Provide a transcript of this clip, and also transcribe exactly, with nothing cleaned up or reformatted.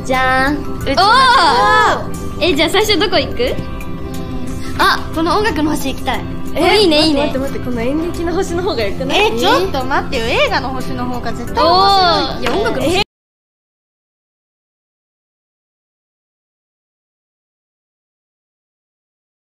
じゃーん。 おー。え、じゃあ最初どこ行く？ あ、この音楽の星行きたい。 え、いいねいいね。 待って待って待って、この演劇の星の方がよくない？ え、ちょっと待ってよ、映画の星の方が絶対面白い。 おー。 いや、音楽の星